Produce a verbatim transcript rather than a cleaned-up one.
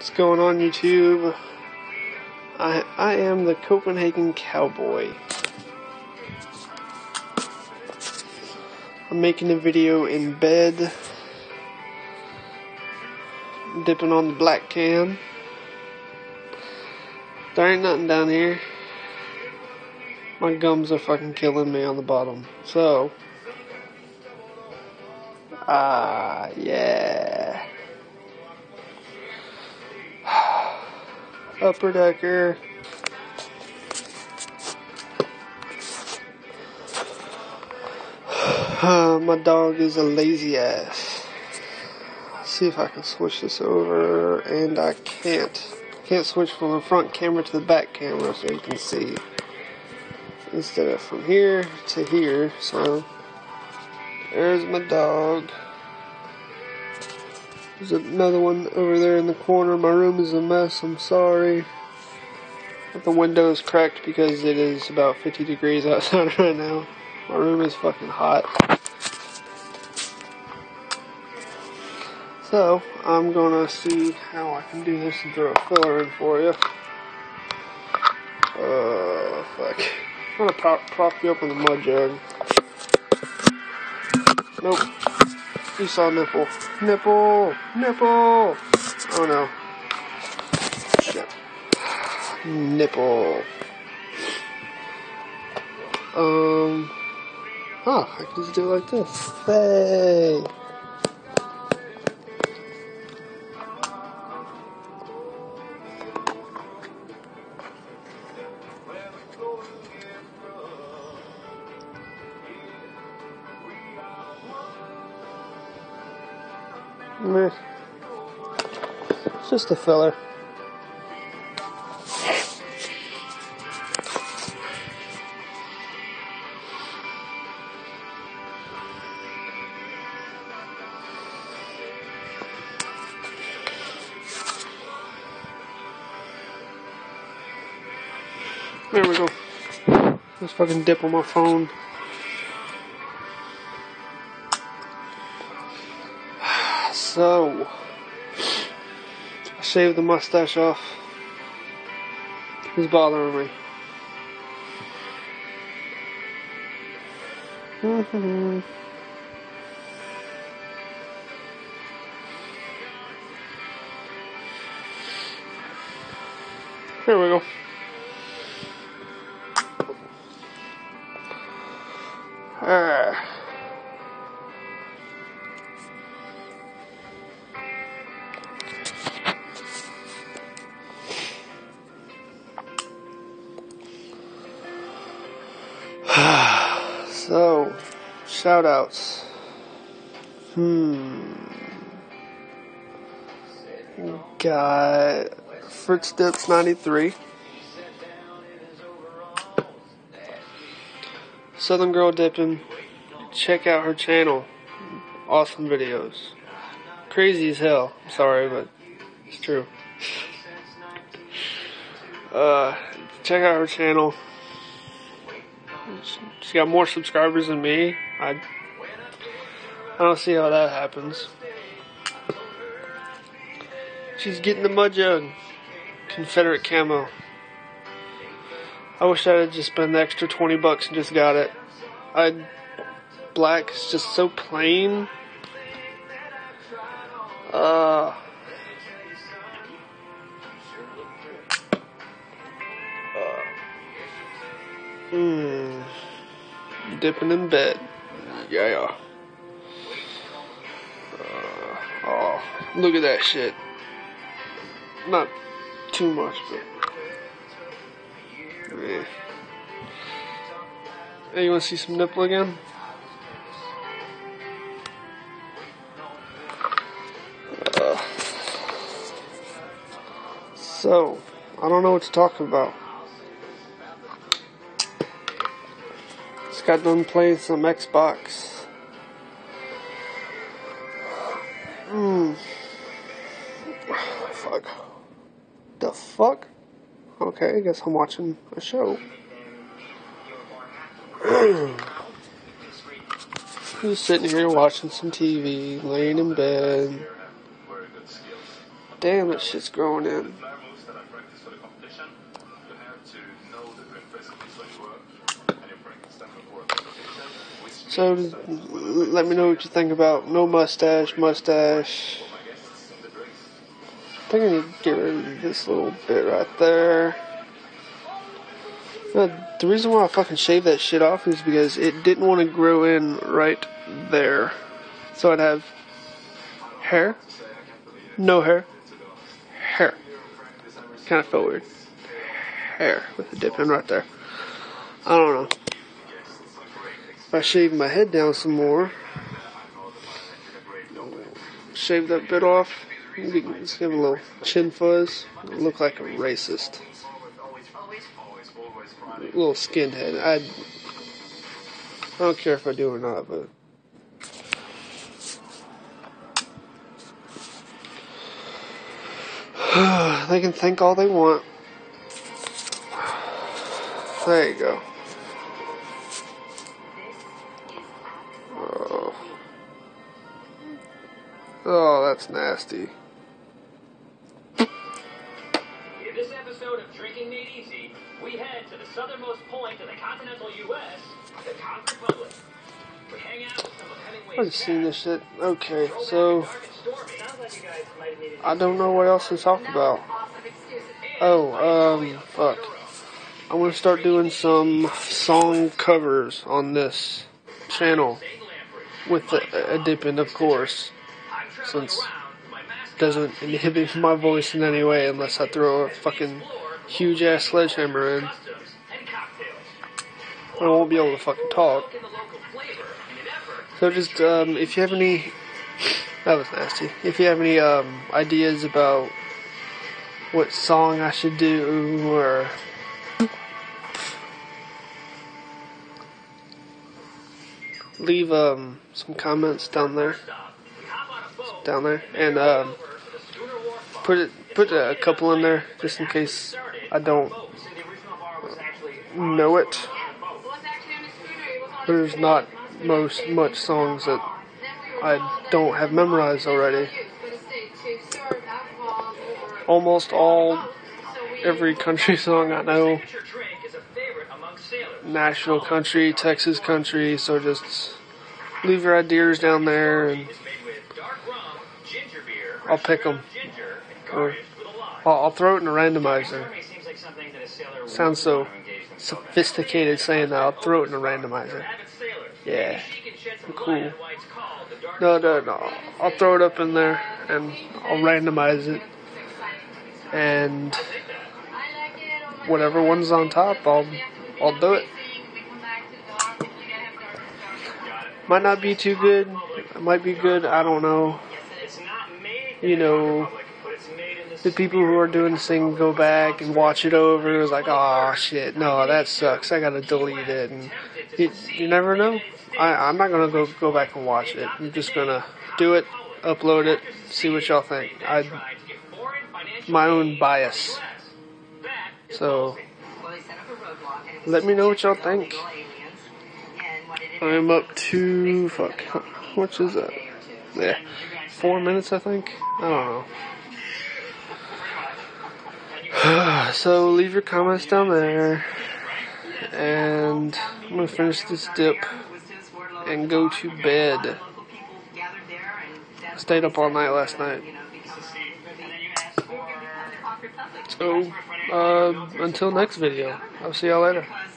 What's going on, YouTube? I I am the Copenhagen Cowboy. I'm making a video in bed, dipping on the black can. There ain't nothing down here. My gums are fucking killing me on the bottom. So, ah, yeah. Upper Decker. Uh, my dog is a lazy ass. Let's see if I can switch this over, and I can't. Can't switch from the front camera to the back camera so you can see. Instead of from here to here, so there's my dog. There's another one over there in the corner. My room is a mess, I'm sorry. But the window is cracked because it is about fifty degrees outside right now. My room is fucking hot. So, I'm gonna see how I can do this and throw a filler in for you. Oh, fuck. I'm gonna prop, prop you up in the mud jug. Nope. You saw nipple. Nipple! Nipple! Oh no. Shit. Nipple. Um. Oh, I can just do it like this. Hey! Meh. It's just a filler. There we go. Let's fucking dip on my phone. So, I shaved the mustache off. It's bothering me. Mm-hmm. Here we go. Ah. So, shout outs. Hmm. Got Fritz Dips ninety-three. Southern Girl Dipping. Check out her channel. Awesome videos. Crazy as hell. I'm sorry, but it's true. Uh, check out her channel. She got more subscribers than me. I, I don't see how that happens. She's getting the mud jug. Confederate camo. I wish I had just spent the extra twenty bucks and just got it. I black is just so plain. Uh, uh mm, dipping in bed. Yeah. Uh, oh, look at that shit. Not too much, but. Yeah. Hey, you want to see some nipple again? Uh, so, I don't know what to talk about. Just got done playing some Xbox. Hmm. Fuck. The fuck? Okay, I guess I'm watching a show. Just sitting here watching some T V, laying in bed. Damn, that shit's growing in. So, let me know what you think about no mustache, mustache. I think I need to get rid of this little bit right there. Uh, the reason why I fucking shaved that shit off is because it didn't want to grow in right there. So I'd have hair, no hair, hair. Kind of felt weird. Hair with a dip in right there. I don't know. If I shave my head down some more, shave that bit off, just give a little chin fuzz, look like a racist. A little skinhead. I I don't care if I do or not, but they can think all they want. There you go. Oh, oh that's nasty. In this episode of Drinking Made Easy, we head to the southernmost point of the continental U S, the Conch Republic. We hang out with some of Hemingway's I've seen this shit. Okay, so I don't know what else to talk about. Oh, um, fuck. I want to start doing some song covers on this channel with a, a dip in, of course, since it doesn't inhibit my voice in any way unless I throw a fucking huge ass sledgehammer in. I won't be able to fucking talk. So just, um, if you have any, that was nasty. If you have any, um, ideas about what song I should do, or leave, um, some comments down there, down there, and, um, put it, put a couple in there, just in case I don't know it. There's not most much songs that I don't have memorized already. Almost all, every country song I know. Nashville country, Texas country, so just leave your ideas down there and I'll pick them. Or I'll, I'll throw it in a randomizer. Sounds so sophisticated saying that. I'll throw it in a randomizer. Yeah, cool. No, no, no. I'll throw it up in there and I'll randomize it. And whatever one's on top, I'll I'll do it. Might not be too good. It might be good. I don't know. You know, the people who are doing this thing go back and watch it over. It's like, oh shit, no, that sucks. I gotta delete it. And you, you never know. I, I'm not gonna go go back and watch it. I'm just gonna do it, upload it, see what y'all think. I my own bias. So let me know what y'all think. I'm up to fuck. How much is that? Yeah, four minutes I think. I don't know. So leave your comments down there, and I'm gonna finish this dip and go to bed. Stayed up all night last night. So, uh, until next video, I'll see y'all later.